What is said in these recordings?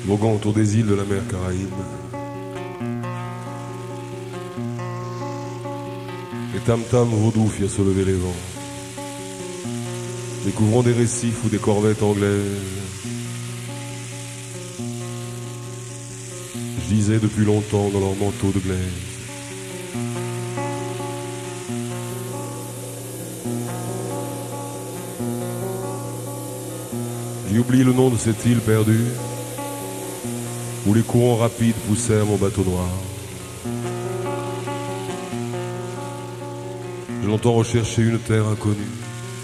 voguant autour des îles de la mer Caraïbe. Les tam-tams vaudou firent se lever les vents, découvrant des récifs ou des corvettes anglaises. Je gisais depuis longtemps dans leurs manteaux de glaise. J'ai oublié le nom de cette île perdue, où les courants rapides poussèrent mon bateau noir. Je l'entends rechercher une terre inconnue,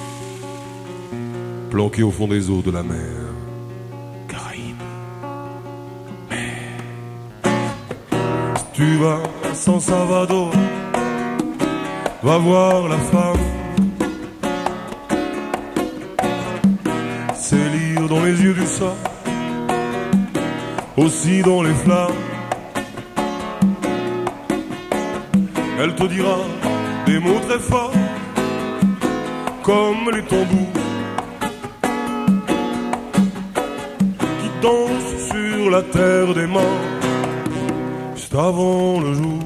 planquée au fond des eaux de la mer Caraïbe. Mais si tu vas à San Salvador, va voir la femme, c'est lire dans les yeux du sang, aussi dans les flammes. Elle te dira des mots très forts, comme les tambours qui dansent sur la terre des morts, juste avant le jour.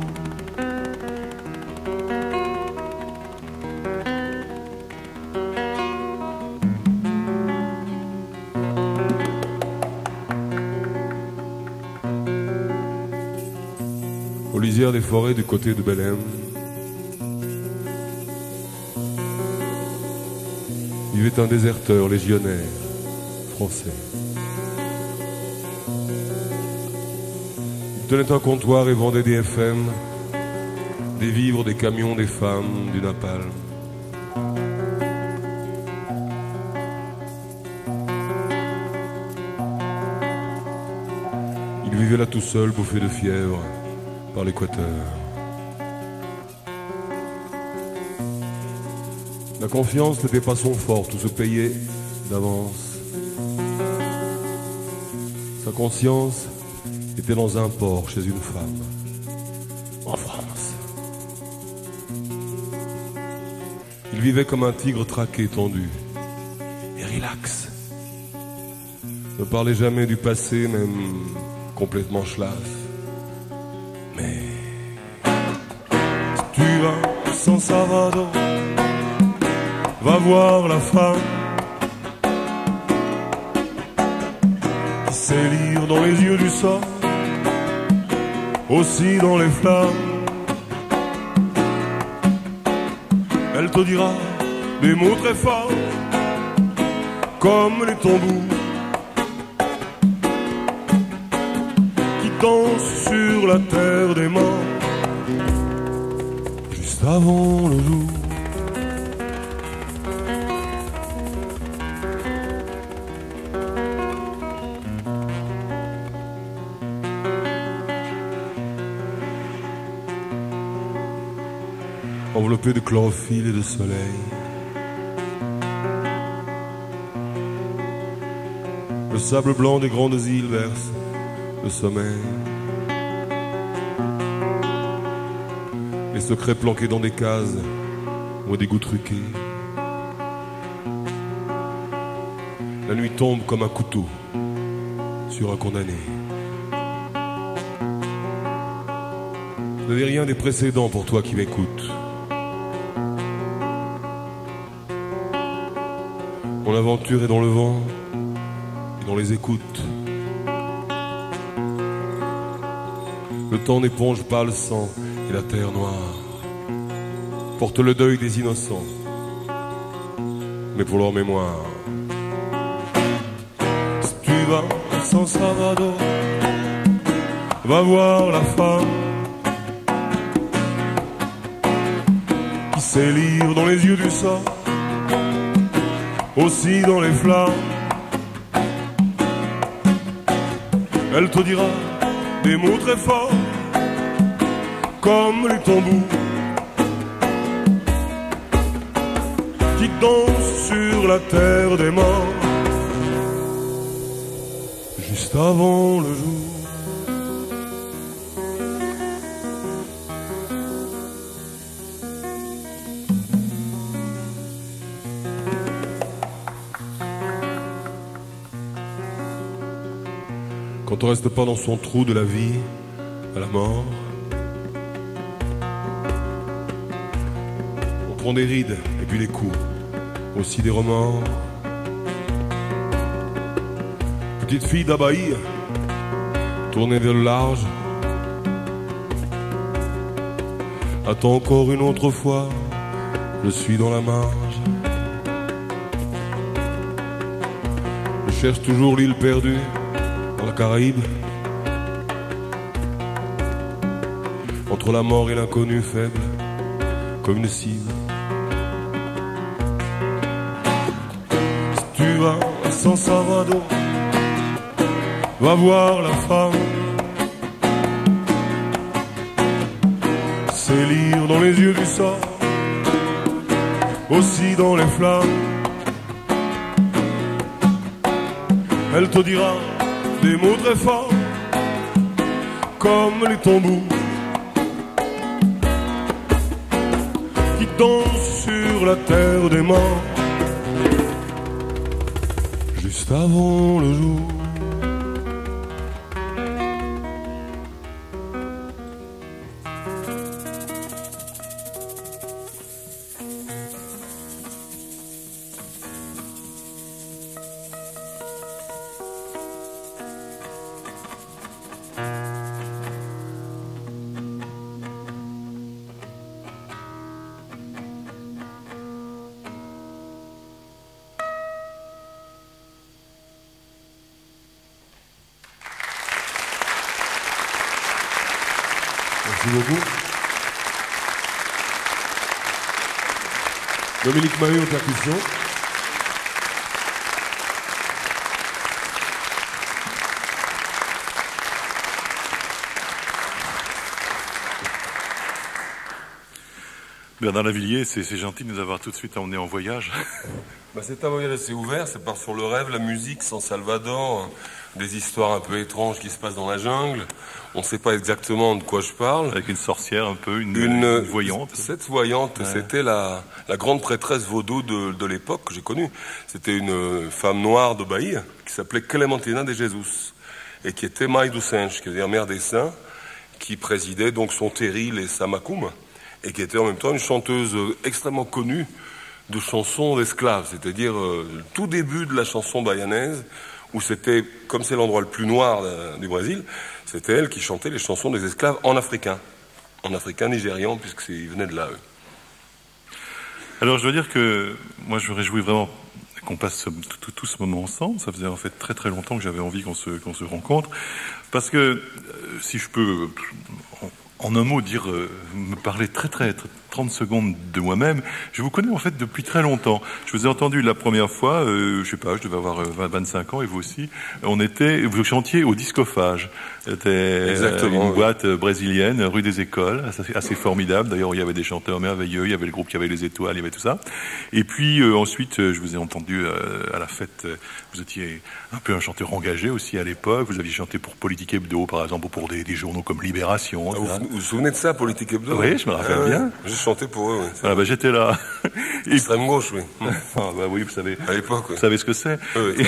Aux lisières des forêts du côté de Belém, vivait un déserteur légionnaire français. Il tenait un comptoir et vendait des FM, des vivres, des camions, des femmes, du napalm. Il vivait là tout seul, bouffé de fièvre par l'équateur. La confiance n'était pas son fort, tout se payait d'avance. Sa conscience était dans un port chez une femme, en France. Il vivait comme un tigre traqué, tendu et relax. Ne parlait jamais du passé, même complètement schlass. Mais si tu vas à San Salvador, va voir la femme qui sait lire dans les yeux du sang, aussi dans les flammes. Elle te dira des mots très forts, comme les tambours qui dansent sur la terre des morts, juste avant le jour. Enveloppé de chlorophylle et de soleil, le sable blanc des grandes îles verse le sommeil. Les secrets planqués dans des cases ou des goûts truqués. La nuit tombe comme un couteau sur un condamné. Ne dis rien des précédents pour toi qui m'écoutes. Mon aventure est dans le vent et dans les écoutes. Le temps n'éponge pas le sang et la terre noire porte le deuil des innocents, mais pour leur mémoire. Si tu vas à San Salvador, va voir la femme qui sait lire dans les yeux du sang, aussi dans les flammes. Elle te dira des mots très forts, comme les tambours qui dansent sur la terre des morts, juste avant le jour. quand on reste pas dans son trou de la vie à la mort. On prend des rides et puis des coups, aussi des remords. Petite fille d'Abaï, tournée vers le large. Attends encore une autre fois, je suis dans la marge. Je cherche toujours l'île perdue dans la Caraïbe. Entre la mort et l'inconnu faible, comme une cible. Si tu vas à San Salvador, va voir la femme. C'est lire dans les yeux du sort, aussi dans les flammes. Elle te dira des mots très forts, comme les tambours qui dansent sur la terre des morts, juste avant le jour. Merci beaucoup. Dominique Maheu aux percussions. Bernard Lavilliers, c'est gentil de nous avoir tout de suite emmenés en voyage. C'est un voyage assez ouvert, ça part sur le rêve, la musique, San Salvador, des histoires un peu étranges qui se passent dans la jungle. On ne sait pas exactement de quoi je parle. Avec une sorcière un peu, une voyante. Cette voyante, ouais. C'était la grande prêtresse vaudou de l'époque que j'ai connue. C'était une femme noire de Bahie qui s'appelait Clementina de Jesus et qui était Mãe dos Anjos, qui veut dire mère des saints, qui présidait donc son terri, les Samakum, et qui était en même temps une chanteuse extrêmement connue de chansons d'esclaves, c'est-à-dire le tout début de la chanson bayanaise, où c'était, comme c'est l'endroit le plus noir du Brésil, c'était elle qui chantait les chansons des esclaves en africain nigérian, puisqu'ils venaient de là, eux. Alors je dois dire que moi je me réjouis vraiment qu'on passe tout ce moment ensemble. Ça faisait en fait très très longtemps que j'avais envie qu'on se rencontre, parce que si je peux en un mot dire, me parler très 30 secondes de moi-même, je vous connais en fait depuis très longtemps. Je vous ai entendu la première fois, je sais pas, je devais avoir 25 ans et vous aussi. Vous chantiez au Discophage. C'était une boîte brésilienne, rue des Écoles, assez formidable. D'ailleurs, il y avait des chanteurs merveilleux, il y avait le groupe qui avait les étoiles, il y avait tout ça. Et puis ensuite, je vous ai entendu à la fête. Vous étiez un peu un chanteur engagé aussi à l'époque. Vous aviez chanté pour Politique Hebdo, par exemple, ou pour des journaux comme Libération. Vous vous souvenez de ça, Politique Hebdo? Oui, je me rappelle bien. J'ai chanté pour eux. Oui, j'étais là. Extrême gauche, oui. Oui, vous savez. À l'époque, oui. Vous savez ce que c'est. Oui,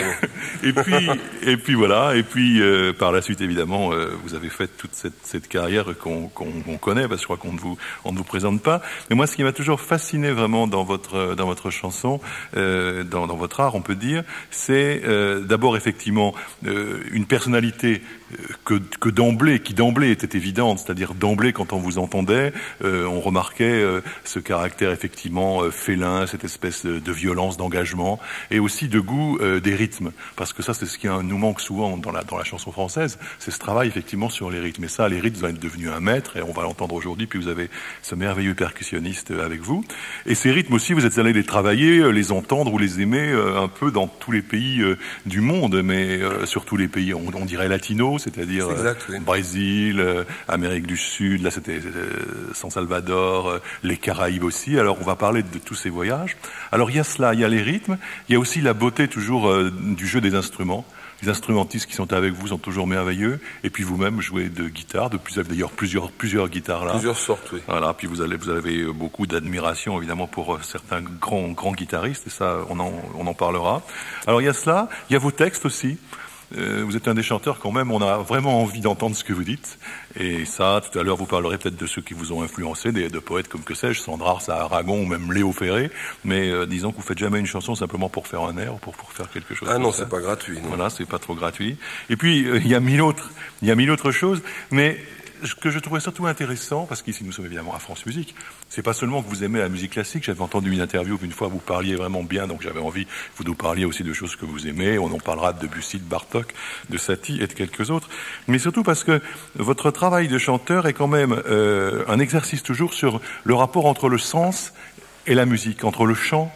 et puis voilà. Et puis par la suite, évidemment, vous avez fait toute cette carrière qu'on connaît, parce que je crois qu'on ne vous présente pas. Mais moi, ce qui m'a toujours fasciné vraiment dans votre chanson, dans votre art, on peut dire, c'est d'abord effectivement une personnalité qui d'emblée était évidente, c'est-à-dire d'emblée quand on vous entendait, on remarquait ce caractère effectivement félin, cette espèce de violence, d'engagement, et aussi de goût des rythmes, parce que ça c'est ce qui nous manque souvent dans la chanson française, c'est ce travail effectivement sur les rythmes. Et ça, les rythmes, vous en êtes devenu un maître, et on va l'entendre aujourd'hui, puis vous avez ce merveilleux percussionniste avec vous. Et ces rythmes aussi, vous êtes allé les travailler, les entendre ou les aimer un peu dans tous les pays du monde, mais surtout les pays, on dirait latinos, c'est-à-dire oui. Brésil, Amérique du Sud, là c'était San Salvador, les Caraïbes aussi. Alors on va parler de tous ces voyages. Alors il y a cela, il y a les rythmes, il y a aussi la beauté toujours du jeu des instruments. Les instrumentistes qui sont avec vous sont toujours merveilleux. Et puis vous-même jouez de guitare, d'ailleurs plusieurs guitares là. Plusieurs sortes, oui. Voilà. Puis vous avez beaucoup d'admiration évidemment pour certains grands guitaristes, et ça on en parlera. Alors il y a cela, il y a vos textes aussi. vous êtes un des chanteurs quand même, on a vraiment envie d'entendre ce que vous dites. Et ça, tout à l'heure, vous parlerez peut-être de ceux qui vous ont influencé, de poètes comme, que sais-je, Sandra, Aragon ou même Léo Ferré. Mais disons que vous faites jamais une chanson simplement pour faire un air ou pour faire quelque chose. Ah non, c'est pas gratuit. Non. Voilà, c'est pas trop gratuit. Et puis, il y a mille autres choses. Mais ce que je trouvais surtout intéressant, parce qu'ici nous sommes évidemment à France Musique, c'est pas seulement que vous aimez la musique classique. J'avais entendu une interview où une fois vous parliez vraiment bien, donc j'avais envie que vous nous parliez aussi de choses que vous aimez. On en parlera de Debussy, de Bartók, de Satie et de quelques autres. Mais surtout parce que votre travail de chanteur est quand même un exercice toujours sur le rapport entre le sens et la musique, entre le chant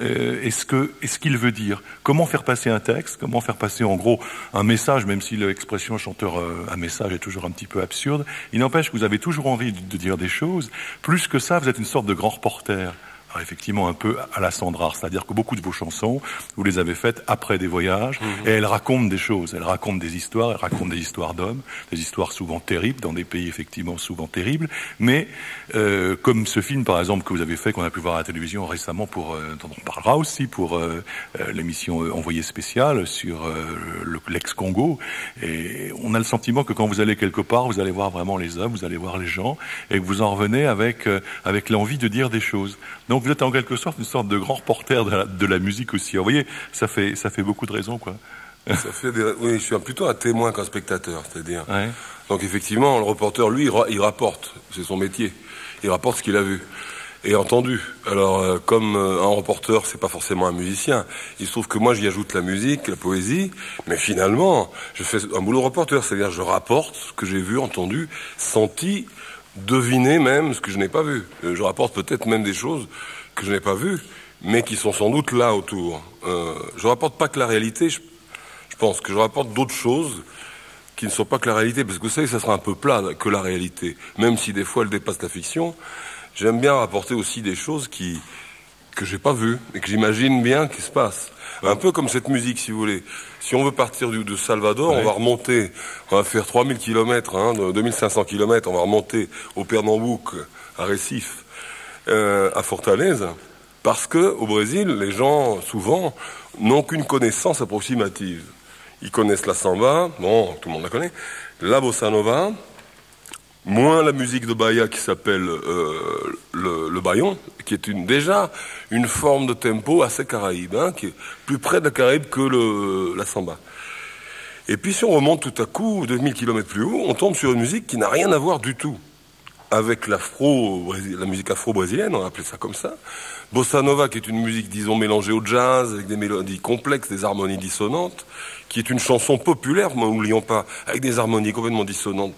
et ce qu'il veut dire. Comment faire passer un texte, comment faire passer en gros un message, même si l'expression chanteur un message est toujours un petit peu absurde. Il n'empêche que vous avez toujours envie de dire des choses. Plus que ça, vous êtes une sorte de grand reporter. Alors effectivement un peu à la Sandra, c'est-à-dire que beaucoup de vos chansons, vous les avez faites après des voyages, et elles racontent des choses, elles racontent des histoires d'hommes, des histoires souvent terribles, dans des pays effectivement souvent terribles, mais comme ce film par exemple que vous avez fait, qu'on a pu voir à la télévision récemment, dont on parlera aussi pour l'émission Envoyé spécial sur l'ex-Congo, et on a le sentiment que quand vous allez quelque part, vous allez voir vraiment les hommes, vous allez voir les gens, et que vous en revenez avec l'envie de dire des choses. Donc vous êtes en quelque sorte une sorte de grand reporter de la musique aussi. Vous voyez, ça fait beaucoup de raisons, quoi. Oui, je suis plutôt un témoin qu'un spectateur, c'est-à-dire. Ouais. Donc effectivement, le reporter, lui, il rapporte. C'est son métier. Il rapporte ce qu'il a vu et entendu. Alors, comme un reporter, c'est pas forcément un musicien. Il se trouve que moi, j'y ajoute la musique, la poésie, mais finalement, je fais un boulot de reporter, c'est-à-dire je rapporte ce que j'ai vu, entendu, senti, deviner même ce que je n'ai pas vu. Je rapporte peut-être même des choses que je n'ai pas vues, mais qui sont sans doute là autour. Je rapporte pas que la réalité, je pense que je rapporte d'autres choses qui ne sont pas que la réalité, parce que vous savez, ça sera un peu plat que la réalité, même si des fois elle dépasse la fiction. J'aime bien rapporter aussi des choses que j'ai pas vues et que j'imagine bien qu'il se passe. Un peu comme cette musique, si vous voulez. Si on veut partir de Salvador, on va remonter, on va faire 3000 km, 2500 km, on va remonter au Pernambouc, à Recife, à Fortaleza, parce que au Brésil, les gens, souvent, n'ont qu'une connaissance approximative. Ils connaissent la samba, bon, tout le monde la connaît, la bossa nova, moins la musique de Bahia qui s'appelle le baillon, qui est déjà une forme de tempo assez caraïbe, qui est plus près de la Caraïbe que la samba. Et puis si on remonte tout à coup 2000 km plus haut, on tombe sur une musique qui n'a rien à voir du tout avec la musique afro-brésilienne, on va appeler ça comme ça. Bossa nova, qui est une musique, disons, mélangée au jazz, avec des mélodies complexes, des harmonies dissonantes, qui est une chanson populaire, n'oublions pas, avec des harmonies complètement dissonantes,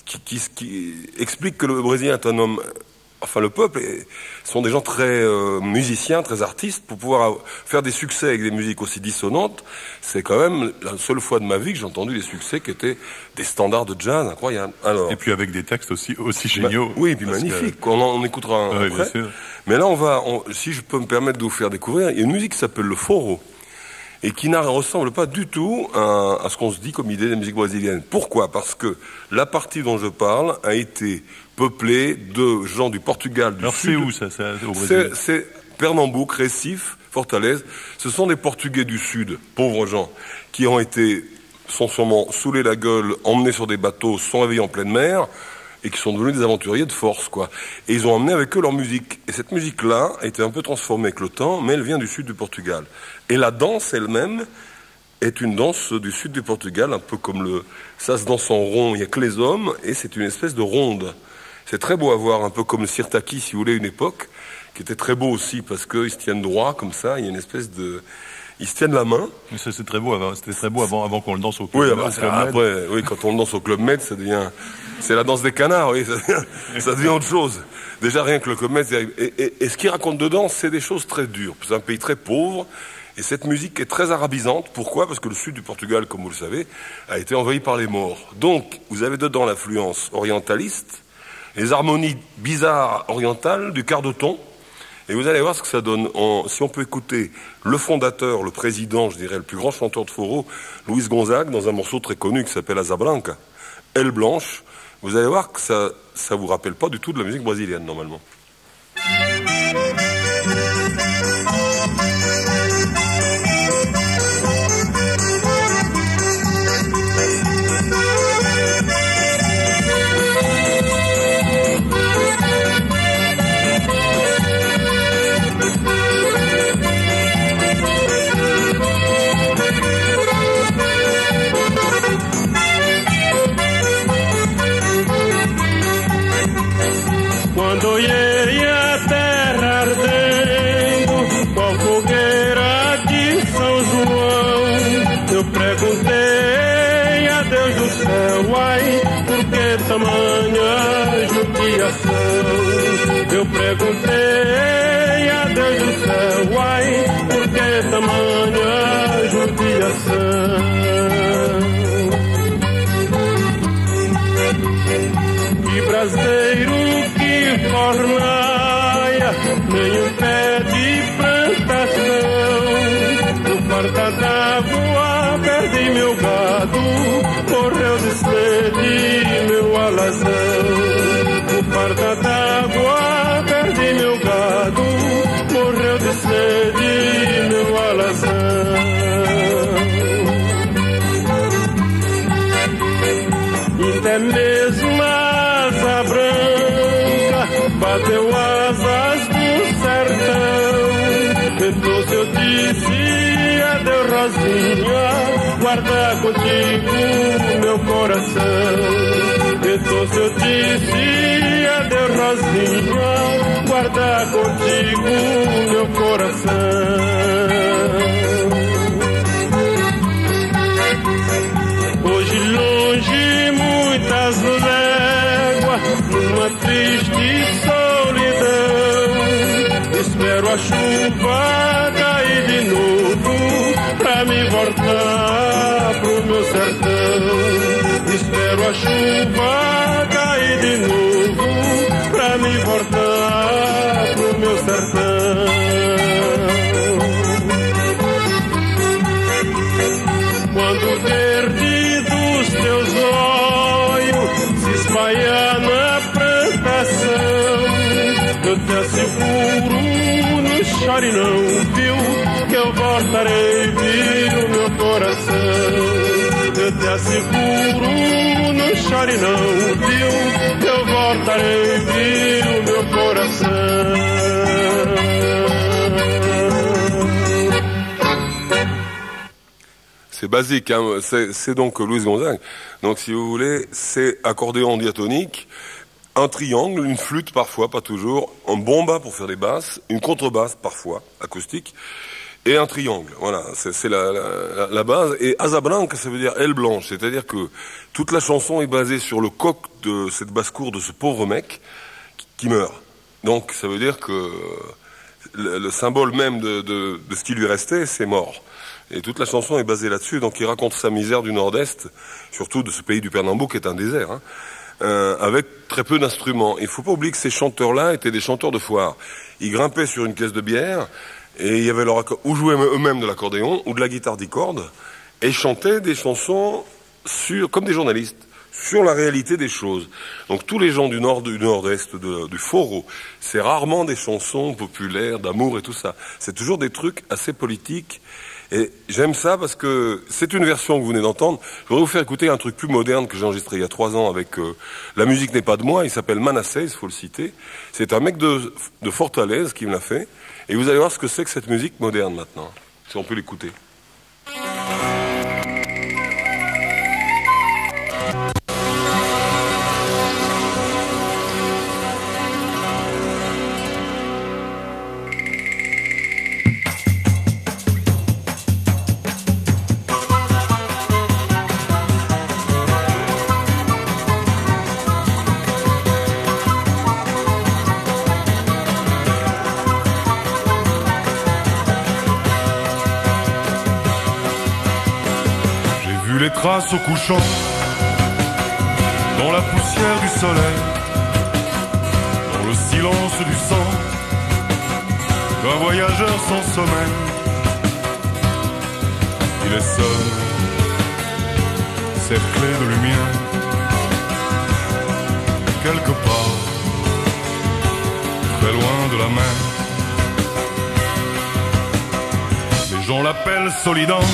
qui explique que le Brésilien est un homme, enfin le peuple, sont des gens très musiciens, très artistes, pour pouvoir faire des succès avec des musiques aussi dissonantes. C'est quand même la seule fois de ma vie que j'ai entendu des succès qui étaient des standards de jazz incroyables. Alors, et puis avec des textes aussi géniaux. Oui, et puis magnifiques. On écoutera un après. Bien sûr. Mais là, si je peux me permettre de vous faire découvrir, il y a une musique qui s'appelle le forró, et qui ne ressemble pas du tout à ce qu'on se dit comme idée de la musique brésilienne. Pourquoi ? Parce que la partie dont je parle a été peuplée de gens du Portugal, du Alors Sud. Alors c'est où ça au Brésil ? C'est Pernambouc, Recife, Fortaleza. Ce sont des Portugais du Sud, pauvres gens, qui sont sûrement saoulés la gueule, emmenés sur des bateaux, se sont réveillés en pleine mer, et qui sont devenus des aventuriers de force, quoi. Et ils ont emmené avec eux leur musique. Et cette musique-là a été un peu transformée avec le temps, mais elle vient du sud du Portugal. Et la danse elle-même est une danse du sud du Portugal, un peu comme ça se danse en rond, il n'y a que les hommes, et c'est une espèce de ronde. C'est très beau à voir, un peu comme le sirtaki, si vous voulez, une époque, qui était très beau aussi, parce qu'ils se tiennent droit, comme ça, il y a une espèce de... Ils se tiennent la main. Mais ça, c'est très beau avant. C'était très beau avant qu'on le danse au Club Med. Après, oui, quand on le danse au Club Med, c'est la danse des canards, oui, ça devient autre chose. Déjà, rien que le Club Med, et ce qu'il raconte dedans, c'est des choses très dures. C'est un pays très pauvre, et cette musique est très arabisante. Pourquoi ? Parce que le sud du Portugal, comme vous le savez, a été envahi par les Maures. Donc, vous avez dedans l'influence orientaliste, les harmonies bizarres orientales du quart de ton. Et vous allez voir ce que ça donne. Si on peut écouter le fondateur, le président, je dirais, le plus grand chanteur de forró, Luis Gonzague, dans un morceau très connu qui s'appelle Asa Branca, Aile Blanche, vous allez voir que ça vous rappelle pas du tout de la musique brésilienne, normalement. céu, ai, por que tamanha judiação? Eu perguntei a Deus do céu, ai, por que tamanha judiação? Que braseiro, que fornaia, nem um pé de plantação. No farta d'água perdi meu gado, morreu de sede meu alazão. No farta d'água perdi meu gado, morreu de sede meu alazão. Até mesmo a asa branca bateu asas do sertão. Então se eu disse adeus Rosinha, guarda contigo meu coração. Então se eu disse adeus Rosinha, guarda contigo meu coração. Hoje longe muitas léguas, numa triste solidão, espero a chuva cair de novo pra me voltar pro meu sertão. Espero a chuva cair de novo pra me voltar pro meu sertão. Quando verde dos teus olhos se espalhar na plantação, eu te asseguro, não chore não, viu, que eu voltarei, viu, meu coração. Eu te asseguro, não chore não, viu, que eu voltarei, viu, meu coração. C'est basique, hein. C'est donc Louise Gonzague. Donc si vous voulez, c'est accordéon diatonique, un triangle, une flûte parfois, pas toujours, un bomba pour faire des basses, une contrebasse parfois, acoustique, et un triangle. Voilà, c'est la base. Et asa branca, ça veut dire aile blanche, c'est-à-dire que toute la chanson est basée sur le coq de cette basse-cour de ce pauvre mec qui meurt. Donc ça veut dire que le symbole même de ce qui lui restait, c'est mort. Et toute la chanson est basée là-dessus, donc il raconte sa misère du Nord-Est, surtout de ce pays du Pernambouc qui est un désert, hein, avec très peu d'instruments. Il ne faut pas oublier que ces chanteurs-là étaient des chanteurs de foire. Ils grimpaient sur une caisse de bière, et il y avait ou jouaient eux-mêmes de l'accordéon, ou de la guitare 10 cordes, et chantaient des chansons comme des journalistes, sur la réalité des choses. Donc tous les gens du Nord-Est, du Foro, c'est rarement des chansons populaires, d'amour et tout ça. C'est toujours des trucs assez politiques. Et j'aime ça parce que c'est une version que vous venez d'entendre. Je voudrais vous faire écouter un truc plus moderne que j'ai enregistré il y a 3 ans avec La musique n'est pas de moi. Il s'appelle Manasseh, il faut le citer. C'est un mec de Fortaleza qui me l'a fait. Et vous allez voir ce que c'est que cette musique moderne maintenant, si on peut l'écouter. Les traces au couchant, dans la poussière du soleil, dans le silence du sang, d'un voyageur sans sommeil. Il est seul, cerclé de lumière, quelque part, très loin de la mer. Les gens l'appellent Solidan.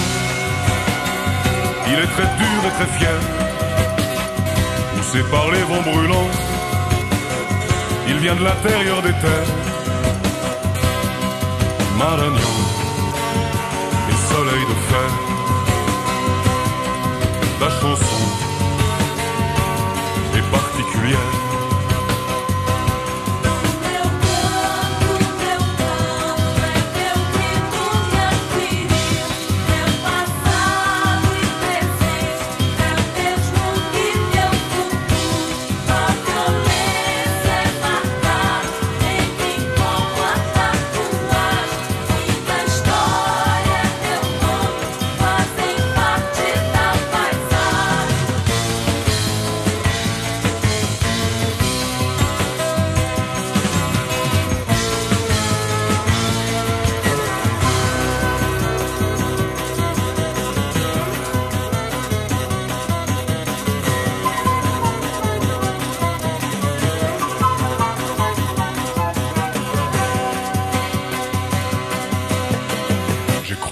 Il est très dur et très fier, poussé par les vents brûlants. Il vient de l'intérieur des terres, Maragnan et soleil de fer. La chanson est particulière.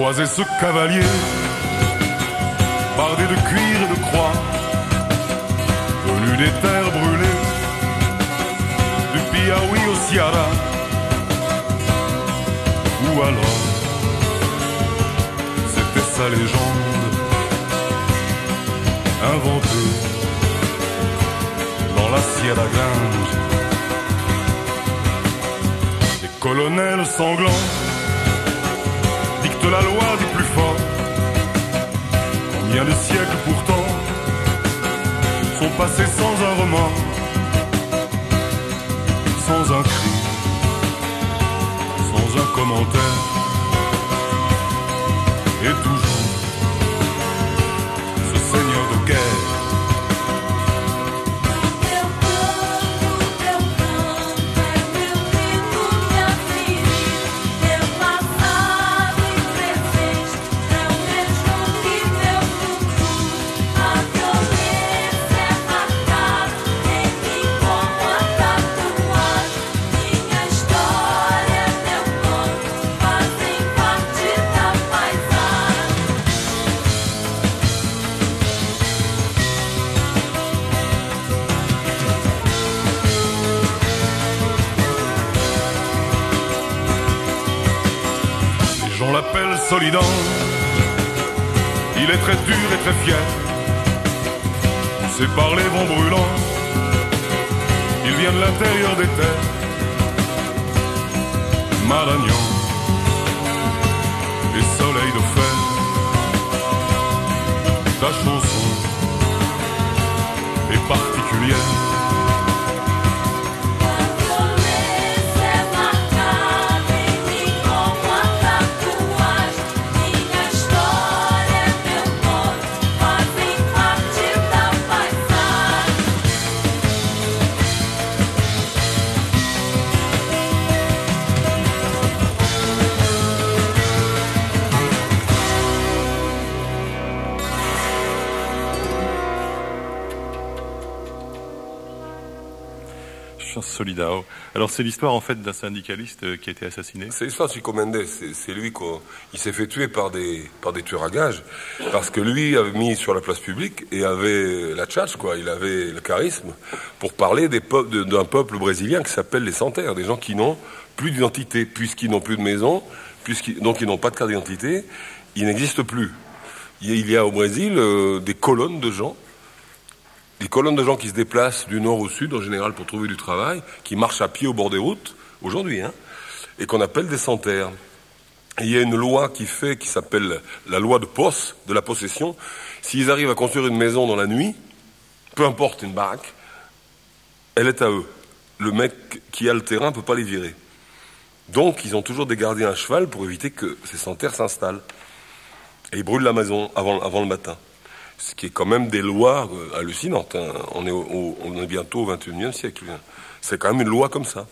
croisé ce cavalier, bardé de cuir et de croix, venu des terres brûlées, du Piaoui au Ceará. Ou alors, c'était sa légende, inventée dans la Sierra Grande. Les colonels sanglants dictent la loi du plus fort. Combien de siècles pourtant sont passés sans un remords, sans un cri, sans un commentaire, et toujours ce seigneur de guerre. Solidan, il est très dur et très fier, poussé par les vents brûlants, il vient de l'intérieur des terres, Marañón, les soleils de fer, ta chanson est particulière. Solidao. Alors c'est l'histoire en fait d'un syndicaliste qui a été assassiné. C'est l'histoire de Chico Mendes. C'est lui qui s'est fait tuer par des tueurs à gages parce que lui avait mis sur la place publique et avait la tchatche, quoi. Il avait le charisme pour parler d'un peuple brésilien qui s'appelle les sans-terre, des gens qui n'ont plus d'identité puisqu'ils n'ont plus de maison, donc ils n'ont pas de carte d'identité, ils n'existent plus. Il y a au Brésil des colonnes de gens. Des colonnes de gens qui se déplacent du nord au sud, en général, pour trouver du travail, qui marchent à pied au bord des routes, aujourd'hui, et qu'on appelle des sans-terre. Et il y a une loi qui s'appelle la loi de la possession. S'ils arrivent à construire une maison dans la nuit, peu importe une baraque, elle est à eux. Le mec qui a le terrain ne peut pas les virer. Donc, ils ont toujours des gardiens à cheval pour éviter que ces sans-terre s'installent. Et ils brûlent la maison avant le matin. Ce qui est quand même des lois hallucinantes. On est bientôt au XXIe siècle. C'est quand même une loi comme ça.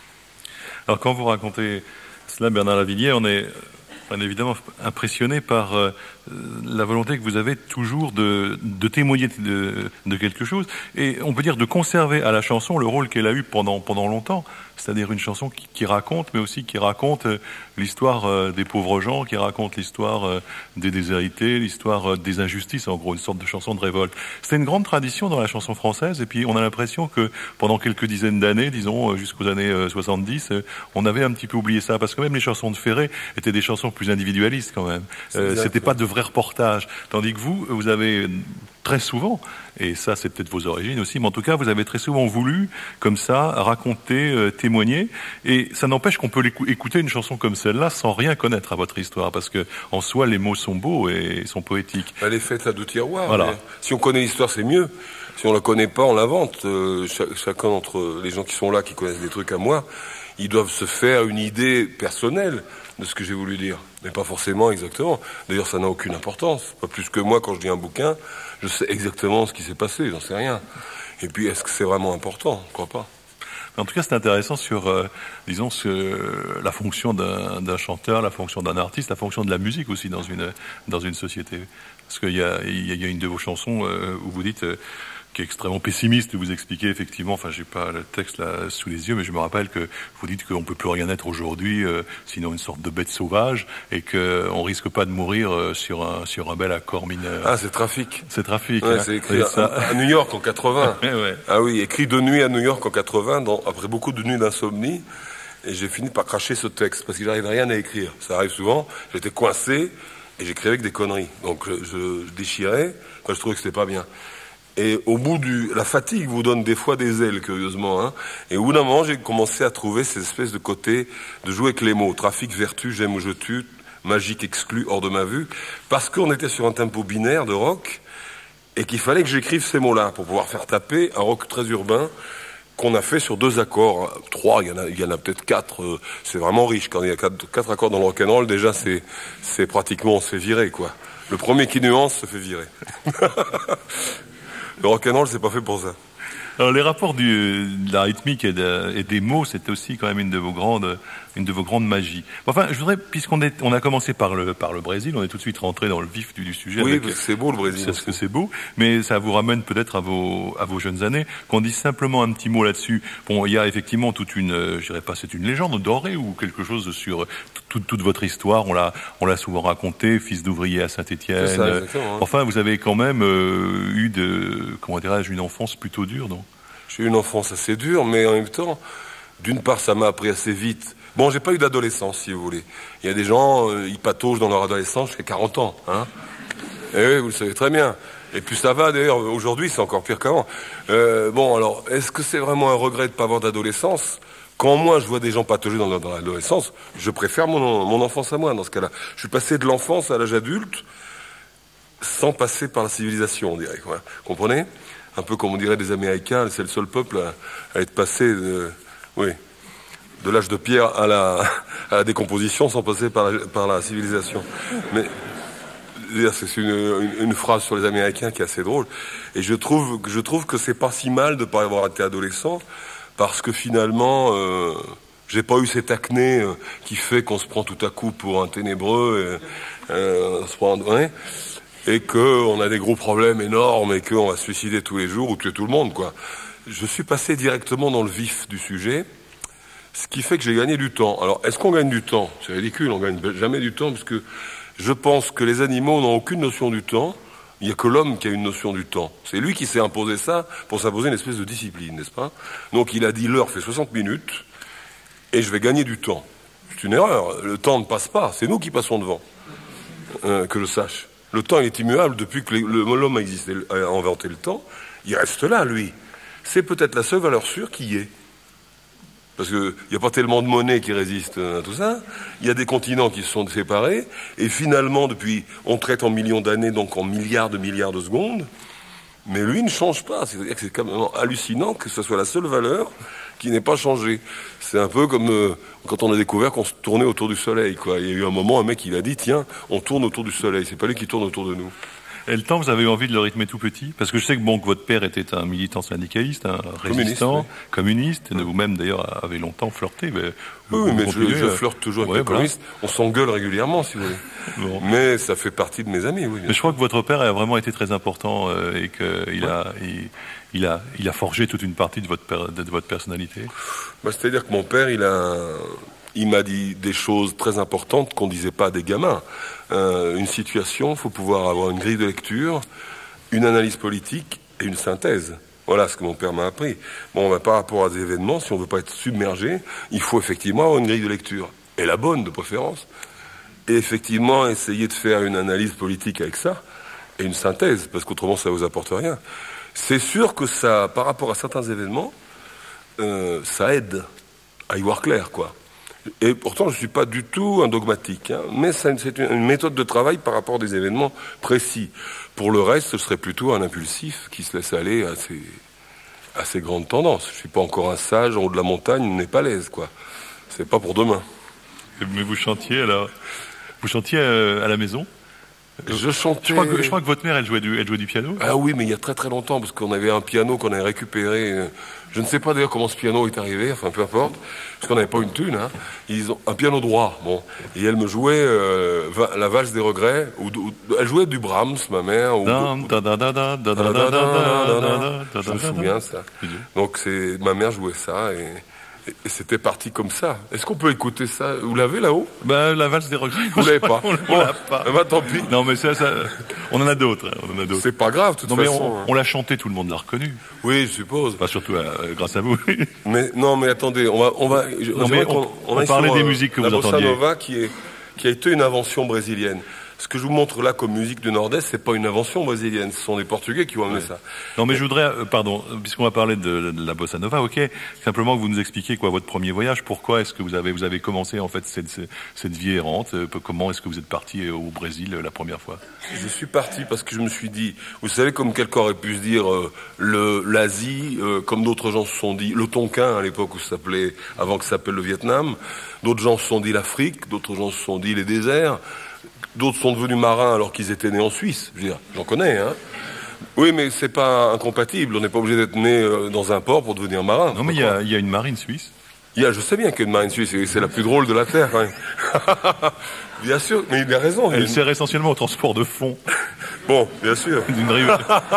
Alors quand vous racontez cela, Bernard Lavilliers, on est évidemment impressionné par la volonté que vous avez toujours de témoigner de quelque chose. Et on peut dire de conserver à la chanson le rôle qu'elle a eu pendant longtemps. C'est-à-dire une chanson qui raconte, mais aussi qui raconte l'histoire des pauvres gens, qui raconte l'histoire des déshérités, l'histoire des injustices, en gros, une sorte de chanson de révolte. C'était une grande tradition dans la chanson française, et puis on a l'impression que pendant quelques dizaines d'années, disons jusqu'aux années 70, on avait un petit peu oublié ça, parce que même les chansons de Ferré étaient des chansons plus individualistes quand même. C'était pas de vrais reportages. Tandis que vous avez très souvent, et ça c'est peut-être vos origines aussi, mais en tout cas vous avez très souvent voulu, comme ça, raconter, témoigner, et ça n'empêche qu'on peut écouter une chanson comme celle-là sans rien connaître à votre histoire, parce que en soi les mots sont beaux et sont poétiques. Elle est faite à deux tiroirs. Voilà. Si on connaît l'histoire, c'est mieux. Si on la connaît pas, on l'invente. Chacun d'entre les gens qui sont là, qui connaissent des trucs à moi, ils doivent se faire une idée personnelle de ce que j'ai voulu dire, mais pas forcément exactement. D'ailleurs, ça n'a aucune importance. Pas plus que moi, quand je lis un bouquin, je sais exactement ce qui s'est passé, j'en sais rien. Et puis, est-ce que c'est vraiment important ? Je crois pas. En tout cas, c'est intéressant sur, disons, la fonction d'un chanteur, la fonction d'un artiste, la fonction de la musique aussi dans une société. Parce qu'il y a une de vos chansons où vous dites qui est extrêmement pessimiste. Vous expliquez effectivement, enfin j'ai pas le texte là sous les yeux, mais je me rappelle que vous dites qu'on peut plus rien être aujourd'hui, sinon une sorte de bête sauvage, et qu'on risque pas de mourir sur un bel accord mineur. Ah, c'est Trafic. C'est Trafic. Ouais, hein. c'est écrit à New York en 80. Ouais. Ah oui, écrit de nuit à New York en 80, après beaucoup de nuits d'insomnie. Et j'ai fini par cracher ce texte, parce qu'il n'arrivait rien à écrire. Ça arrive souvent. J'étais coincé, et j'écrivais avec des conneries. Donc je déchirais, quand je trouvais que c'était pas bien. Et au bout la fatigue vous donne des fois des ailes, curieusement, hein. Et au bout d'un moment, j'ai commencé à trouver ces espèces de côté, de jouer avec les mots. Trafic, vertu, j'aime ou je tue, magique exclu, hors de ma vue. Parce qu'on était sur un tempo binaire de rock, et qu'il fallait que j'écrive ces mots-là pour pouvoir faire taper un rock très urbain, qu'on a fait sur 2 accords. 3, il y en a peut-être 4, c'est vraiment riche. Quand il y a 4 accords dans le rock'n'roll, déjà, c'est pratiquement, on se fait virer, quoi. Le premier qui nuance se fait virer. Le rock'n'roll, c'est pas fait pour ça. Alors les rapports de la rythmique et des mots, c'était aussi quand même une de vos grandes magies. Enfin, je voudrais, puisqu'on a commencé par le Brésil, on est tout de suite rentré dans le vif du sujet. Oui, c'est beau le Brésil. C'est ce que c'est beau, mais ça vous ramène peut-être à vos jeunes années. Qu'on dise simplement un petit mot là-dessus. Bon, il y a effectivement toute une, je dirais pas, c'est une légende dorée ou quelque chose sur toute votre histoire. On l'a souvent raconté, fils d'ouvrier à Saint-Étienne. C'est ça, exactement, hein. Enfin, vous avez quand même eu comment dirais-je, une enfance plutôt dure, non? J'ai eu une enfance assez dure, mais en même temps, d'une part, ça m'a appris assez vite. Bon, j'ai pas eu d'adolescence, si vous voulez. Il y a des gens, ils pataugent dans leur adolescence jusqu'à 40 ans, hein. Et oui, vous le savez très bien. Et puis ça va, d'ailleurs, aujourd'hui, c'est encore pire qu'avant. Bon, alors, est-ce que c'est vraiment un regret de pas avoir d'adolescence? Quand moi, je vois des gens patauger dans l'adolescence, je préfère mon enfance à moi, dans ce cas-là. Je suis passé de l'enfance à l'âge adulte, sans passer par la civilisation, on dirait, quoi. Comprenez? Un peu comme on dirait des Américains, c'est le seul peuple à être passé de l'âge de pierre à la décomposition sans passer par la civilisation. Mais c'est une phrase sur les Américains qui est assez drôle. Et je trouve que c'est pas si mal de pas avoir été adolescent, parce que finalement, j'ai pas eu cette acné qui fait qu'on se prend tout à coup pour un ténébreux, et qu'on a des gros problèmes énormes et qu'on va se suicider tous les jours ou tuer tout le monde, quoi. Je suis passé directement dans le vif du sujet, ce qui fait que j'ai gagné du temps. Alors, est-ce qu'on gagne du temps? C'est ridicule, on gagne jamais du temps, parce que je pense que les animaux n'ont aucune notion du temps. Il n'y a que l'homme qui a une notion du temps. C'est lui qui s'est imposé ça pour s'imposer une espèce de discipline, n'est-ce pas? Donc il a dit l'heure fait 60 minutes et je vais gagner du temps. C'est une erreur. Le temps ne passe pas. C'est nous qui passons devant. Que je sache. Le temps, il est immuable depuis que l'homme a inventé le temps. Il reste là, lui. C'est peut-être la seule valeur sûre qui y est. Parce qu'il n'y a pas tellement de monnaie qui résiste à tout ça. Il y a des continents qui se sont séparés. Et finalement, on traite en millions d'années, donc en milliards de secondes. Mais lui ne change pas. C'est-à-dire que c'est quand même hallucinant que ce soit la seule valeur qui n'ait pas changé. C'est un peu comme quand on a découvert qu'on se tournait autour du soleil, quoi. Il y a eu un moment, un mec, il a dit, tiens, on tourne autour du soleil. C'est pas lui qui tourne autour de nous. Et le temps, vous avez eu envie de le rythmer tout petit? Parce que je sais que que votre père était un militant syndicaliste, un résistant, communiste, et vous-même d'ailleurs avez longtemps flirté. Mais oui, mais je flirte toujours avec les communistes. On s'engueule régulièrement, si vous voulez. Bon. Mais ça fait partie de mes amis, oui. Mais je crois que votre père a vraiment été très important et qu'il a forgé toute une partie de votre personnalité. C'est-à-dire que mon père, il m'a dit des choses très importantes qu'on disait pas à des gamins. Une situation, il faut pouvoir avoir une grille de lecture, une analyse politique et une synthèse. Voilà ce que mon père m'a appris. Bon, par rapport à des événements, si on veut pas être submergé, il faut effectivement avoir une grille de lecture. Et la bonne, de préférence. Et effectivement, essayer de faire une analyse politique avec ça, et une synthèse, parce qu'autrement, ça vous apporte rien. C'est sûr que ça, par rapport à certains événements, ça aide à y voir clair, quoi. Et pourtant, je ne suis pas du tout un dogmatique, hein, mais c'est une méthode de travail par rapport à des événements précis. Pour le reste, ce serait plutôt un impulsif qui se laisse aller à ces grandes tendances. Je ne suis pas encore un sage en haut de la montagne, on n'est pas l'aise, quoi. C'est pas pour demain. Mais vous chantiez alors? Vous chantiez à la maison? Je chantais... Je crois que votre mère, elle jouait du piano. Ah oui, mais il y a très très longtemps, parce qu'on avait un piano qu'on avait récupéré. Je ne sais pas d'ailleurs comment ce piano est arrivé, enfin peu importe, parce qu'on n'avait pas une thune. Hein. Ils ont un piano droit, bon. Et elle me jouait la valse des regrets. Elle jouait du Brahms, ma mère. Je me souviens ça. Donc ma mère jouait ça et c'était parti comme ça. Est-ce qu'on peut écouter ça? Vous l'avez là-haut? Ben, la valse des regrets. Vous l'avez pas? On l'a pas. Bah, tant pis. Non, mais ça, on en a d'autres. C'est pas grave, de toute façon. On l'a chanté, tout le monde l'a reconnu. Oui, je suppose. Pas surtout grâce à vous. Mais attendez, on parlait des musiques que vous entendiez. La bossa nova qui a été une invention brésilienne. Ce que je vous montre là comme musique du Nord-Est, c'est pas une invention brésilienne, ce sont des Portugais qui ont amené ça. Non, mais je voudrais, pardon, puisqu'on va parler de la bossa nova, ok, simplement que vous nous expliquiez votre premier voyage, pourquoi est-ce que vous avez commencé en fait cette vie errante, comment est-ce que vous êtes parti au Brésil la première fois? Je suis parti parce que je me suis dit, vous savez, comme quelqu'un aurait pu se dire l'Asie, comme d'autres gens se sont dit le Tonkin à l'époque où ça s'appelait, avant que ça s'appelle le Vietnam, d'autres gens se sont dit l'Afrique, d'autres gens se sont dit les déserts. D'autres sont devenus marins alors qu'ils étaient nés en Suisse. Je veux dire, j'en connais, hein. Oui, mais c'est pas incompatible. On n'est pas obligé d'être né dans un port pour devenir marin. Non, mais il y a une marine suisse. Je sais bien qu'il y a une marine suisse. C'est la plus drôle de la Terre, quand même. Bien sûr, mais il a raison. Elle sert essentiellement au transport de fonds. Bon, bien sûr. D'une rive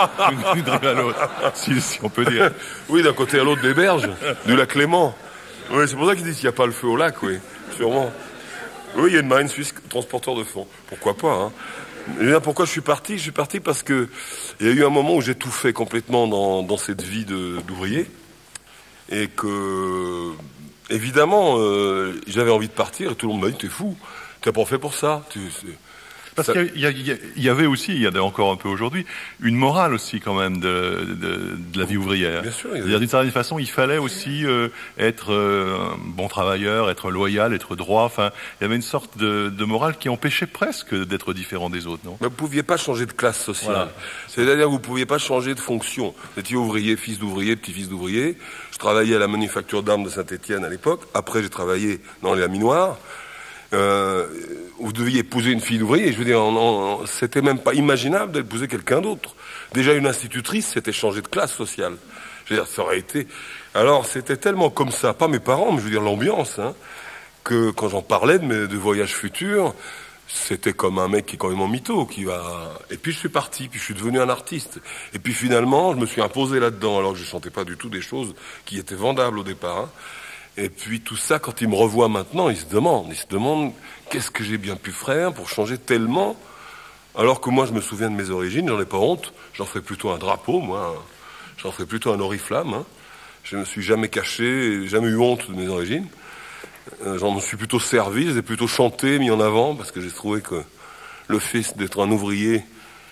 à l'autre, si on peut dire. Oui, d'un côté à l'autre des berges, du lac Léman. Oui, c'est pour ça qu'ils disent qu'il n'y a pas le feu au lac, oui, sûrement. Oui, il y a une marine suisse transporteur de fonds. Pourquoi pas, hein. Et là, pourquoi je suis parti? Je suis parti parce que il y a eu un moment où j'ai tout fait complètement dans cette vie d'ouvrier. Et que, évidemment, j'avais envie de partir et tout le monde m'a dit, t'es fou, t'es pas fait pour ça. Parce qu'il y avait aussi, il y a encore un peu aujourd'hui, une morale aussi quand même de la vie ouvrière. Bien sûr. D'une certaine façon, il fallait aussi être un bon travailleur, être loyal, être droit. Enfin, il y avait une sorte de morale qui empêchait presque d'être différent des autres, non? Mais vous pouviez pas changer de classe sociale. Voilà. C'est-à-dire que vous pouviez pas changer de fonction. Vous étiez ouvrier, fils d'ouvrier, petit-fils d'ouvrier. Je travaillais à la manufacture d'armes de Saint-Étienne à l'époque. Après, j'ai travaillé dans les laminoirs. Vous deviez épouser une fille d'ouvrier. Je veux dire, c'était même pas imaginable d'épouser quelqu'un d'autre. Déjà, une institutrice, c'était changer de classe sociale. Je veux dire, ça aurait été... Alors, c'était tellement comme ça, pas mes parents, mais je veux dire l'ambiance, hein, que quand j'en parlais de voyages futurs, c'était comme un mec qui est quand même en mytho, qui va... Et puis je suis parti, puis je suis devenu un artiste. Et puis finalement, je me suis imposé là-dedans, alors que je chantais pas du tout des choses qui étaient vendables au départ, hein. Et puis tout ça, quand il me revoit maintenant, il se demande qu'est-ce que j'ai bien pu faire pour changer tellement, alors que moi je me souviens de mes origines, j'en ai pas honte, j'en ferais plutôt un drapeau, moi, j'en ferais plutôt un oriflamme, hein. Je ne me suis jamais caché, jamais eu honte de mes origines, j'en me suis plutôt servi, je les ai plutôt chanté, mis en avant, parce que j'ai trouvé que le fait d'être un ouvrier,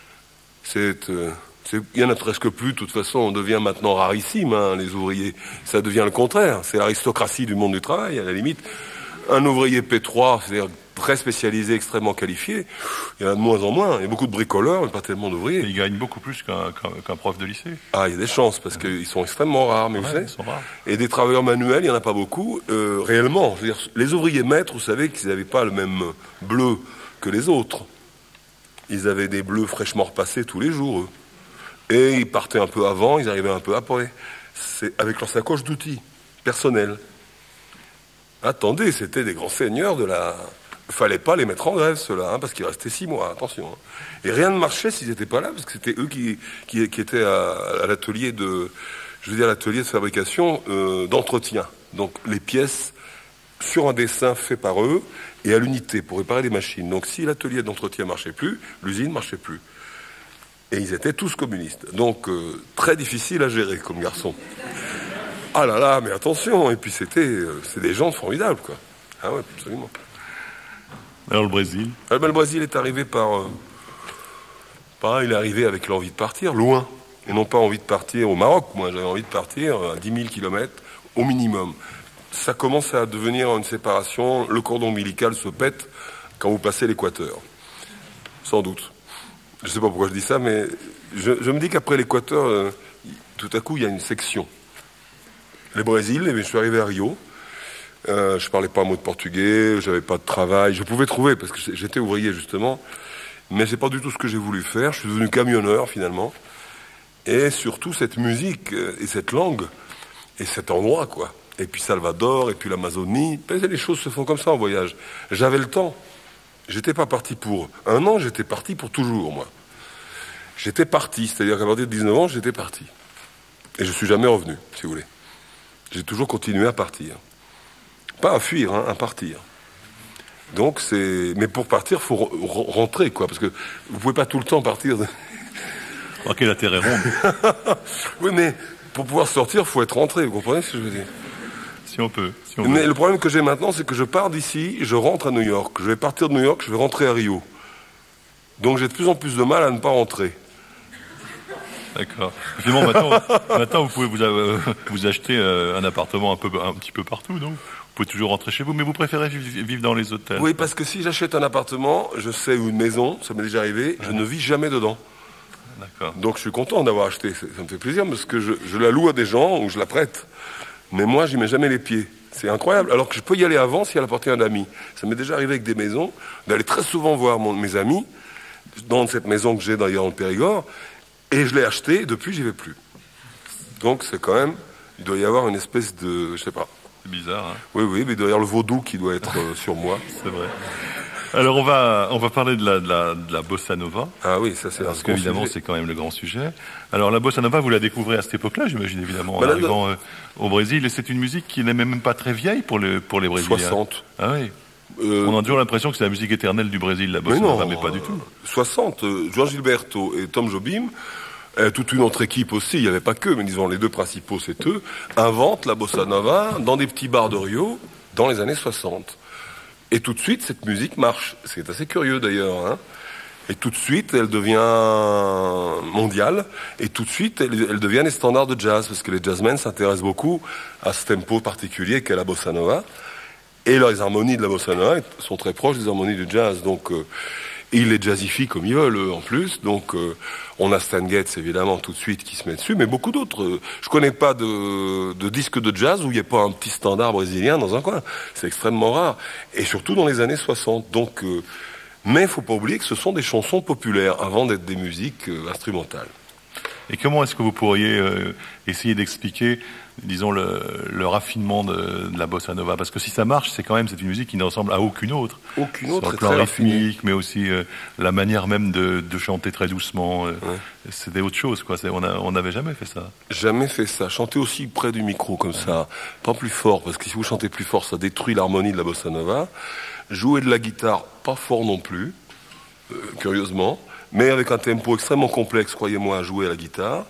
il y en a presque plus, de toute façon, on devient maintenant rarissime, hein, les ouvriers. Ça devient le contraire, c'est l'aristocratie du monde du travail, à la limite. Un ouvrier P3, c'est-à-dire très spécialisé, extrêmement qualifié, il y en a de moins en moins. Il y a beaucoup de bricoleurs, mais pas tellement d'ouvriers. Ils gagnent beaucoup plus qu'un prof de lycée. Ah, il y a des chances, parce qu'ils sont extrêmement rares, mais vous savez. Ils sont rares. Et des travailleurs manuels, il n'y en a pas beaucoup, réellement. Je veux dire, les ouvriers maîtres, vous savez qu'ils n'avaient pas le même bleu que les autres. Ils avaient des bleus fraîchement repassés tous les jours, eux. Et ils partaient un peu avant, ils arrivaient un peu après. C'est avec leur sacoche d'outils personnels. Attendez, c'était des grands seigneurs de la... Fallait pas les mettre en grève, ceux-là, hein, parce qu'ils restaient 6 mois, attention. Hein. Et rien ne marchait s'ils n'étaient pas là, parce que c'était eux qui étaient à l'atelier l'atelier de fabrication d'entretien. Donc les pièces sur un dessin fait par eux et à l'unité pour réparer les machines. Donc si l'atelier d'entretien marchait plus, l'usine marchait plus. Et ils étaient tous communistes. Donc, très difficile à gérer comme garçon. Ah là là, mais attention. Et puis c'est des gens formidables, quoi. Ah ouais, absolument. Alors le Brésil? Le Brésil est arrivé il est arrivé avec l'envie de partir, loin. Et non pas envie de partir au Maroc. Moi, j'avais envie de partir à 10 000 kilomètres au minimum. Ça commence à devenir une séparation. Le cordon ombilical se pète quand vous passez l'équateur. Sans doute. Je ne sais pas pourquoi je dis ça, mais je me dis qu'après l'Équateur, tout à coup, il y a une section. Le Brésil, je suis arrivé à Rio. Je parlais pas un mot de portugais, j'avais pas de travail. Je pouvais trouver, parce que j'étais ouvrier, justement. Mais c'est pas du tout ce que j'ai voulu faire. Je suis devenu camionneur finalement. Et surtout cette musique et cette langue et cet endroit, quoi. Et puis Salvador, et puis l'Amazonie. Les choses se font comme ça en voyage. J'avais le temps. J'étais pas parti pour 1 an, j'étais parti pour toujours, moi. J'étais parti, c'est-à-dire qu'à partir de 19 ans, j'étais parti. Et je suis jamais revenu, si vous voulez. J'ai toujours continué à partir. Pas à fuir, hein, à partir. Donc c'est... Mais pour partir, il faut rentrer, quoi. Parce que vous pouvez pas tout le temps partir. Ok, la terre est ronde. Oui, mais pour pouvoir sortir, il faut être rentré, vous comprenez ce que je veux dire? Si on peut. Mais le problème que j'ai maintenant, c'est que je pars d'ici, je rentre à New York. Je vais partir de New York, je vais rentrer à Rio. Donc j'ai de plus en plus de mal à ne pas rentrer. D'accord. Finalement, maintenant, vous pouvez vous acheter un appartement un petit peu partout, donc vous pouvez toujours rentrer chez vous, mais vous préférez vivre dans les hôtels. Oui, parce que si j'achète un appartement, je sais, ou une maison, ça m'est déjà arrivé, je ne vis jamais dedans. D'accord. Donc je suis content d'avoir acheté, ça me fait plaisir, parce que je la loue à des gens ou je la prête. Mais moi, j'y mets jamais les pieds. C'est incroyable, alors que je peux y aller avant si elle apportait un ami. Ça m'est déjà arrivé avec des maisons, d'aller très souvent voir mes amis, dans cette maison que j'ai d'ailleurs dans le Périgord, et je l'ai acheté, depuis j'y vais plus. Donc c'est quand même, il doit y avoir une espèce de, je sais pas. C'est bizarre, hein. Oui, mais d'ailleurs le vaudou qui doit être sur moi. C'est vrai. Alors on va parler de la bossa nova. Ah oui, ça c'est parce qu'évidemment c'est quand même le grand sujet. Alors la bossa nova, vous la découvrez à cette époque-là, j'imagine évidemment, en arrivant au Brésil, et c'est une musique qui n'est même pas très vieille pour les Brésiliens. 60. Ah oui. On a toujours l'impression que c'est la musique éternelle du Brésil, la bossa nova, mais pas du tout. 60. João Gilberto et Tom Jobim, toute une autre équipe aussi, il n'y avait pas que, mais disons les deux principaux, c'est eux, inventent la bossa nova dans des petits bars de Rio dans les années 60. Et tout de suite, cette musique marche. C'est assez curieux d'ailleurs, hein. Et tout de suite, elle devient mondiale. Et tout de suite, elle devient les standards de jazz. Parce que les jazzmen s'intéressent beaucoup à ce tempo particulier qu'est la bossa nova. Et les harmonies de la bossa nova sont très proches des harmonies du jazz. Donc, ils les jazzifient comme ils veulent, eux, en plus. Donc, on a Stan Getz, évidemment, tout de suite, qui se met dessus. Mais beaucoup d'autres. Je connais pas de disque de jazz où il n'y a pas un petit standard brésilien dans un coin. C'est extrêmement rare. Et surtout dans les années 60. Donc, mais il faut pas oublier que ce sont des chansons populaires avant d'être des musiques instrumentales. Et comment est-ce que vous pourriez essayer d'expliquer, disons, le raffinement de la bossa nova? Parce que si ça marche, c'est une musique qui ne ressemble à aucune autre. Aucune autre. Sur le plan rythmique, mais aussi la manière même de chanter très doucement. C'était autre chose, quoi. On n'avait jamais fait ça. Jamais fait ça. Chanter aussi près du micro, comme ça. Pas plus fort, parce que si vous chantez plus fort, ça détruit l'harmonie de la bossa nova. Jouer de la guitare, pas fort non plus, curieusement. Mais avec un tempo extrêmement complexe, croyez-moi, à jouer à la guitare.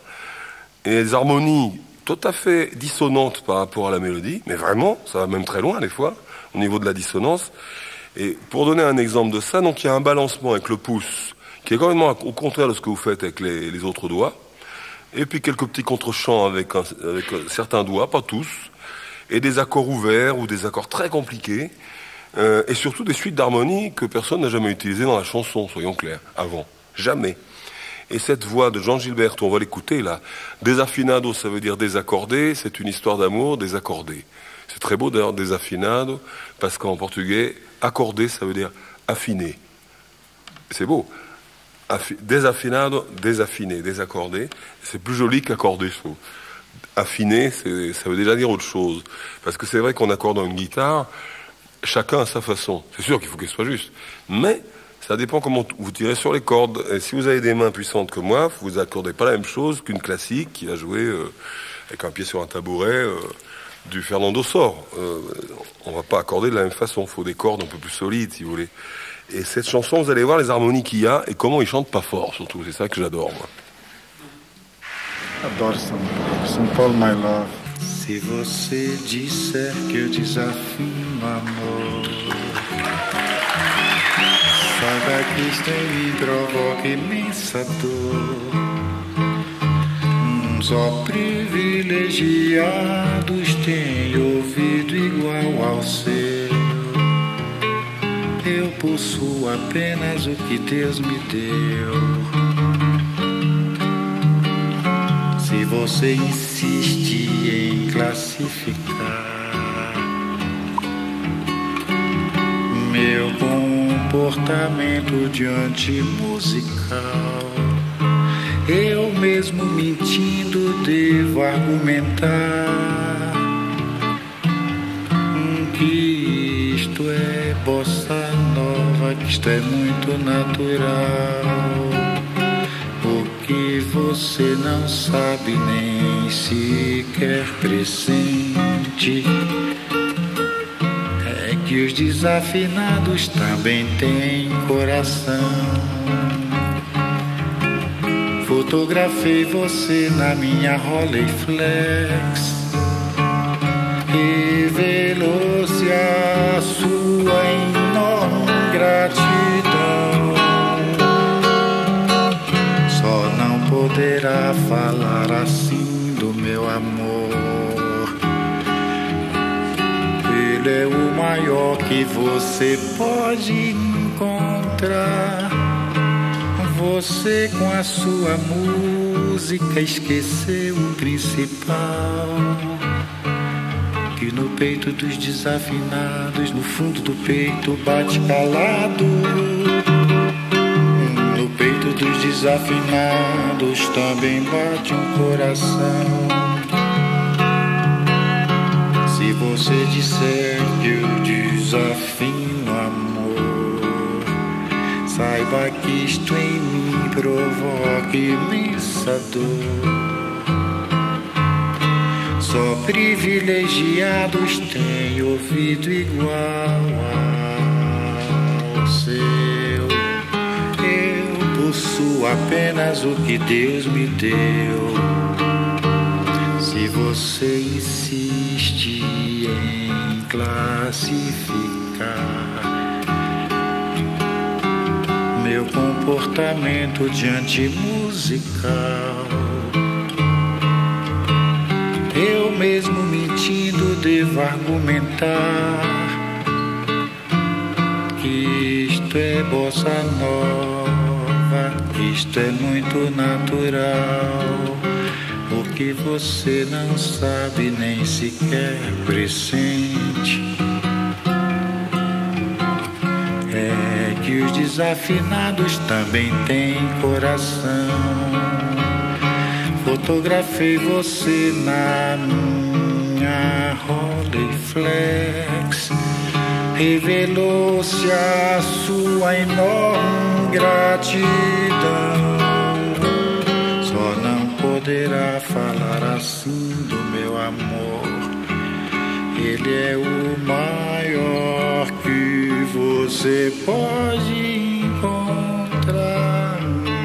Et des harmonies tout à fait dissonantes par rapport à la mélodie. Mais vraiment, ça va même très loin, des fois, au niveau de la dissonance. Et pour donner un exemple de ça, donc il y a un balancement avec le pouce, qui est complètement au contraire de ce que vous faites avec les autres doigts. Et puis quelques petits contre-chants avec certains doigts, pas tous. Et des accords ouverts ou des accords très compliqués. Et surtout des suites d'harmonie que personne n'a jamais utilisées dans la chanson, soyons clairs, avant. Jamais. Et cette voix de João Gilberto, on va l'écouter là. Desafinado, ça veut dire désaccordé, c'est une histoire d'amour désaccordée. C'est très beau d'ailleurs, desafinado, parce qu'en portugais, accordé, ça veut dire affiné. C'est beau. Desafinado, désaffiné, désaccordé. C'est plus joli qu'accordé, je trouve. Affiné, ça veut déjà dire autre chose. Parce que c'est vrai qu'on accorde dans une guitare, chacun à sa façon. C'est sûr qu'il faut qu'elle soit juste. Mais ça dépend comment vous tirez sur les cordes. Et si vous avez des mains puissantes comme moi, vous accordez pas la même chose qu'une classique qui va jouer avec un pied sur un tabouret du Fernando Sor. On va pas accorder de la même façon. Il faut des cordes un peu plus solides, si vous voulez. Et cette chanson, vous allez voir les harmonies qu'il y a et comment ils chantent pas fort, surtout. C'est ça que j'adore, moi. Adoro São Paulo, my love. Se você disser que eu desafino amor, saiba que isto em mim provoca imensa dor. Só privilegiados têm ouvido igual ao seu. Eu possuo apenas o que Deus me deu. Se você insiste em classificar meu bom comportamento diante musical. Eu mesmo mentindo devo argumentar que isto é bossa nova, que isto é muito natural. O que você não sabe nem sequer pressente é que os desafinados também têm coração. Fotografei você na minha Rolleiflex, revelou-se a sua enorme gratidão. Só não poderá falar assim do meu amor. Ele é o maior que você pode encontrar. Você com a sua música esqueceu o principal, que no peito dos desafinados, no fundo do peito bate calado. No peito dos desafinados também bate um coração. Se você disser que eu desafino amor, saiba que isto em mim provoca imensa dor. Só privilegiados têm ouvido igual ao seu. Eu possuo apenas o que Deus me deu. Se você insiste em classificar meu comportamento diante musical, eu mesmo mentindo devo argumentar que isto é bossa nova, que isto é muito natural. O que você não sabe nem sequer pressente é que os desafinados também têm coração. Fotografei você na minha Rolleiflex, revelou-se a sua enorme gratidão. Só não poderá falar assim do meu amor. Ele é o maior que você pode encontrar.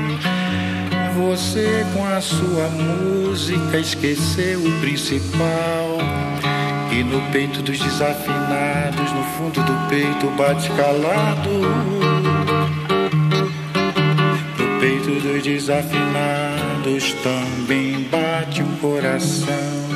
Você com a sua música esqueceu o principal, e no peito dos desafinados, no fundo do peito bate calado. No peito dos desafinados também bate um coração.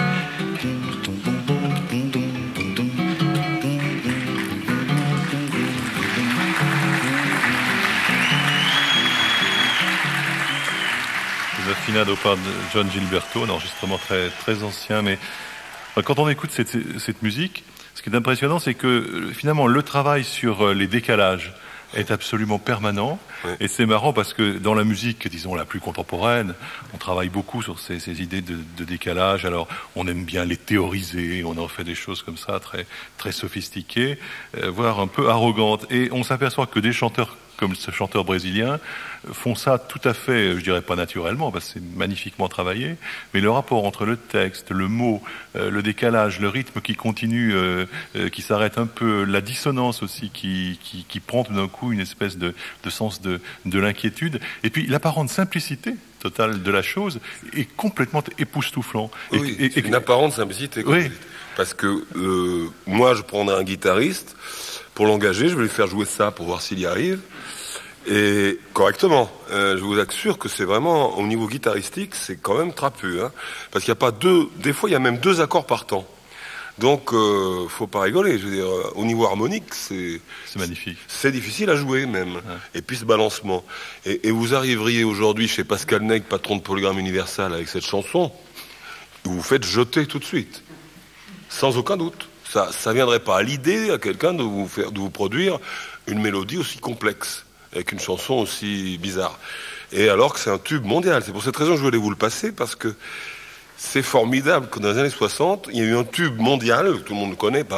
Desafinados par de John Gilberto, un enregistrement très, très ancien, mais quand on écoute cette musique, ce qui est impressionnant, c'est que finalement le travail sur les décalages est absolument permanent. Oui. Et c'est marrant parce que dans la musique, disons, la plus contemporaine, on travaille beaucoup sur ces idées de décalage. Alors, on aime bien les théoriser, on en fait des choses comme ça, très, très sophistiquées, voire un peu arrogantes. Et on s'aperçoit que des chanteurs comme ce chanteur brésilien font ça tout à fait, je dirais pas naturellement, parce que c'est magnifiquement travaillé, mais le rapport entre le texte, le mot, le décalage, le rythme qui continue, qui s'arrête un peu, la dissonance aussi qui prend tout d'un coup une espèce de sens de l'inquiétude, et puis l'apparente simplicité totale de la chose est complètement époustouflant. Oui, et une apparente simplicité. Oui. Parce que moi, je prendrais un guitariste, pour l'engager, je vais lui faire jouer ça pour voir s'il y arrive. Et correctement, je vous assure que c'est vraiment, au niveau guitaristique, c'est quand même trapu, hein, parce qu'il n'y a pas des fois il y a même 2 accords par temps. Donc, faut pas rigoler. Je veux dire, au niveau harmonique, c'est magnifique. C'est difficile à jouer même. Ouais. Et puis ce balancement. Et vous arriveriez aujourd'hui chez Pascal Nègre, patron de Polygram Universal, avec cette chanson, vous vous faites jeter tout de suite, sans aucun doute. Ça viendrait pas à l'idée à quelqu'un de vous produire une mélodie aussi complexe, avec une chanson aussi bizarre. Et alors que c'est un tube mondial. C'est pour cette raison que je voulais vous le passer, parce que c'est formidable que dans les années 60, il y a eu un tube mondial, que tout le monde connaît,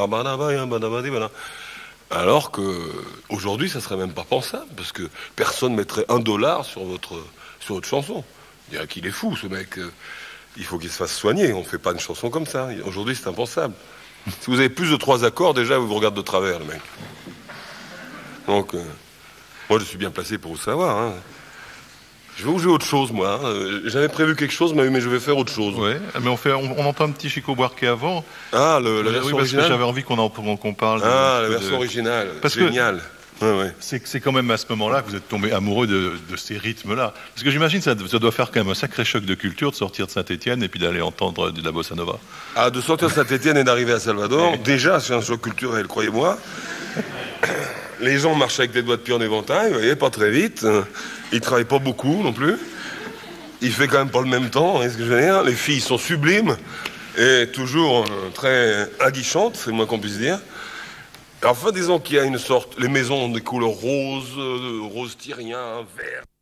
alors qu'aujourd'hui, ça serait même pas pensable, parce que personne ne mettrait $1 sur votre chanson. Il dirait qu'il est fou, ce mec. Il faut qu'il se fasse soigner. On ne fait pas une chanson comme ça. Aujourd'hui, c'est impensable. Si vous avez plus de 3 accords, déjà, vous regardez de travers, le mec. Donc, moi, je suis bien placé pour vous savoir. Hein. Je vais vous jouer autre chose, moi. Hein. J'avais prévu quelque chose, mais je vais faire autre chose. Ouais, mais on entend un petit Chico Buarque avant. Ah, la version originale. J'avais envie qu'on parle. Ah, la version originale. Génial. Ouais. C'est quand même à ce moment-là que vous êtes tombé amoureux de ces rythmes-là. Parce que j'imagine que ça doit faire quand même un sacré choc de culture de sortir de Saint-Étienne et puis d'aller entendre de la bossa nova. Ah, de sortir de Saint-Étienne et d'arriver à Salvador, déjà, c'est un choc culturel, croyez-moi. Les gens marchent avec des doigts de pied en éventail, vous voyez, pas très vite. Ils travaillent pas beaucoup non plus. Il fait quand même pas le même temps, vous voyez ce que je veux dire. Les filles sont sublimes et toujours très aguichantes, c'est le moins qu'on puisse dire. Enfin, disons qu'il y a une sorte... Les maisons ont des couleurs roses, rose tyrien, vert...